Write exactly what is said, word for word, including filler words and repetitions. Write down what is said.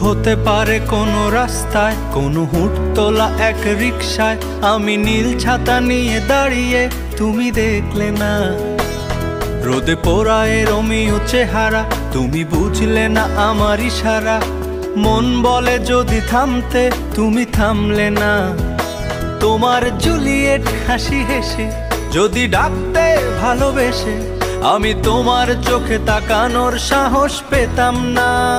হতে পারে কোনো রাস্তায়, কোনো হুট তোলা এক রিকশায় আমি নীল ছাতা নিয়ে দাঁড়িয়ে, তুমি দেখলে না। রোদে পোড়ায় রোমিও চেহারা, তুমি বুঝলে না আমার ইশারা। মন বলে যদি থামতে, তুমি থামলে না। তোমার জুলিয়েট হাসি হেসে যদি ডাকতে ভালোবেসে, আমি তোমার চোখে তাকানোর সাহস পেতাম না।